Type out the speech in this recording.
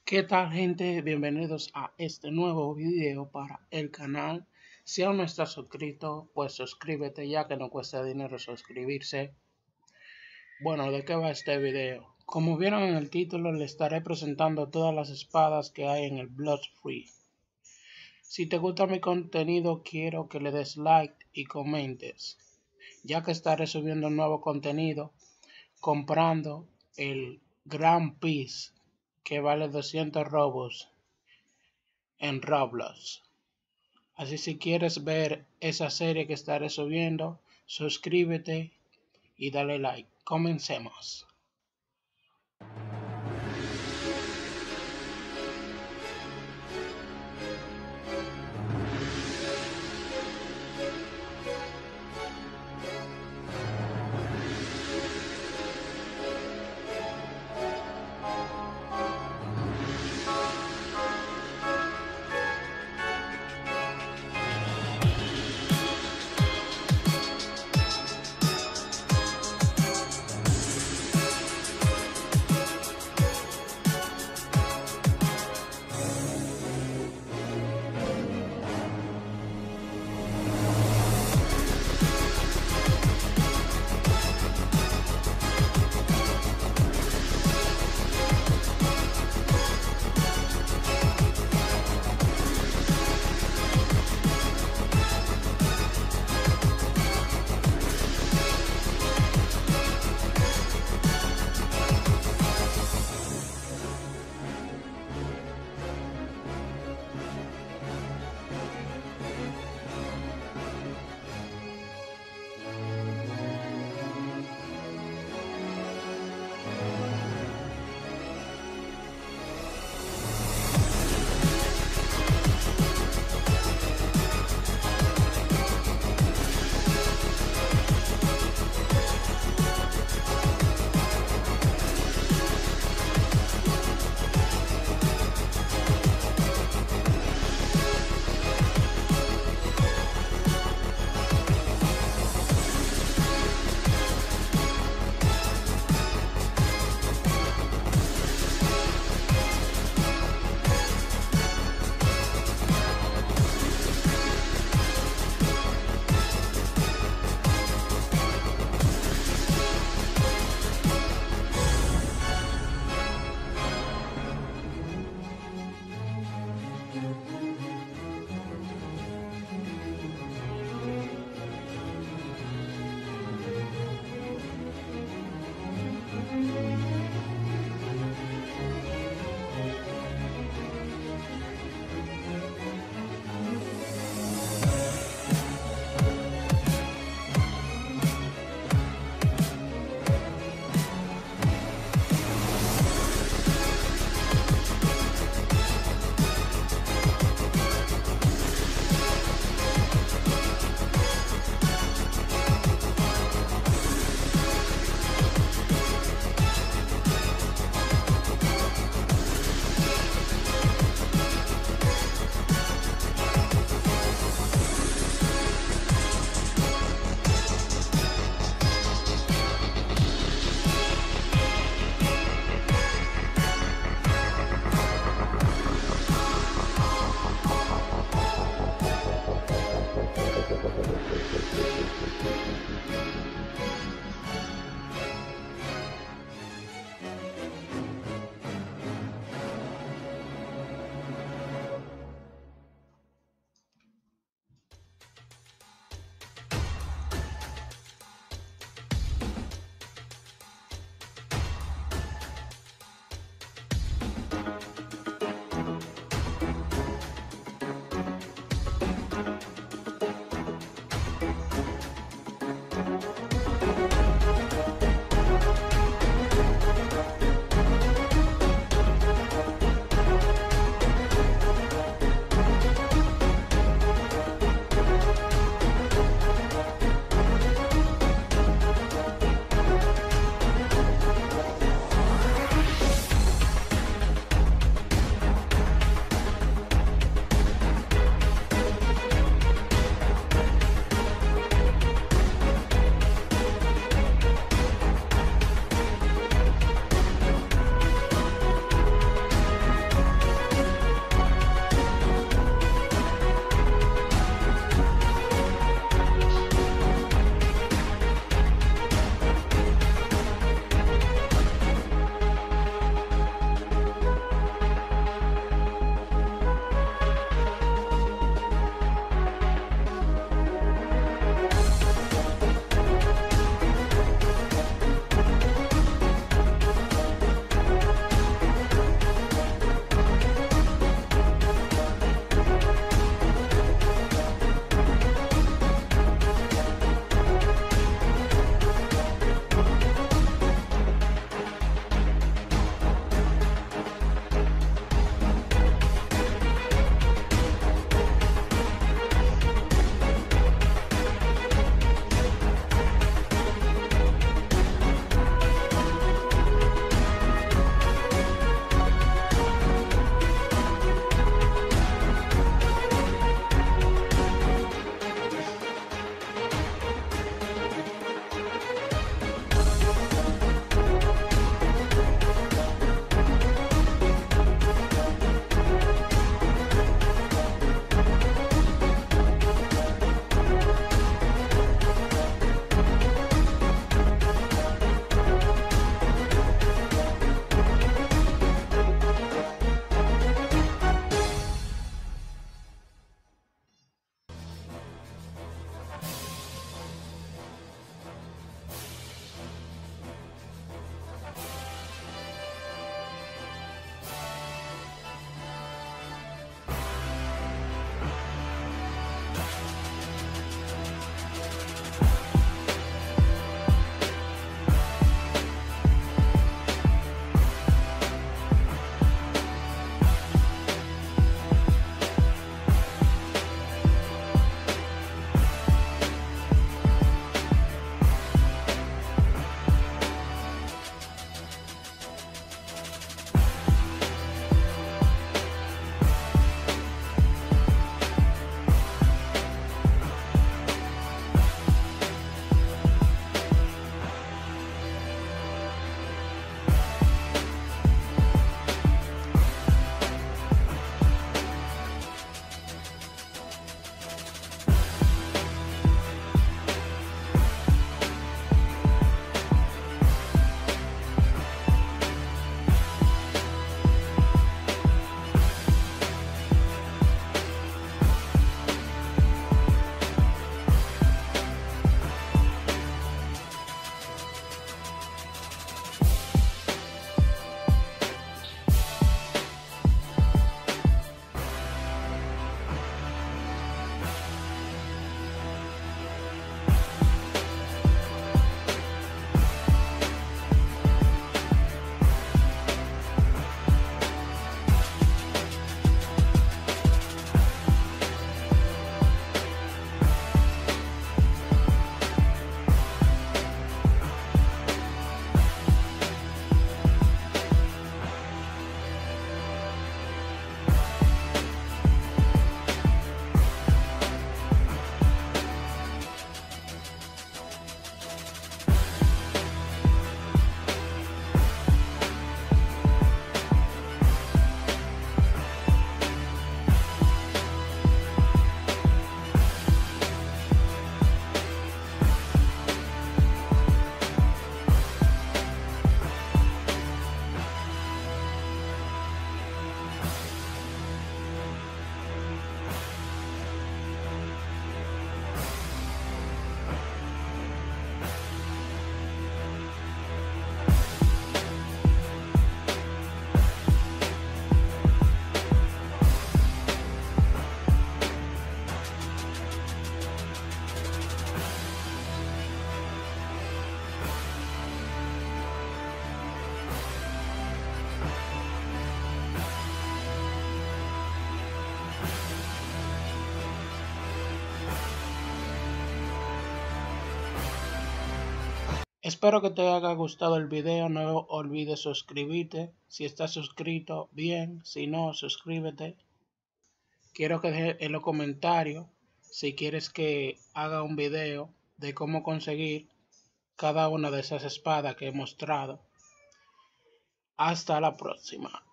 ¿Qué tal, gente? Bienvenidos a este nuevo video para el canal. Si aún no estás suscrito, pues suscríbete, ya que no cuesta dinero suscribirse. Bueno, ¿de qué va este video? Como vieron en el título, le estaré presentando todas las espadas que hay en el Blood Free. Si te gusta mi contenido, quiero que le des like y comentes, ya que estaré subiendo nuevo contenido comprando el Grand Piece, que vale 200 robos en Roblox. Así, si quieres ver esa serie que estaré subiendo, suscríbete y dale like. Comencemos. Espero que te haya gustado el video, no olvides suscribirte. Si estás suscrito, bien, si no, suscríbete. Quiero que dejes en los comentarios si quieres que haga un video de cómo conseguir cada una de esas espadas que he mostrado. Hasta la próxima.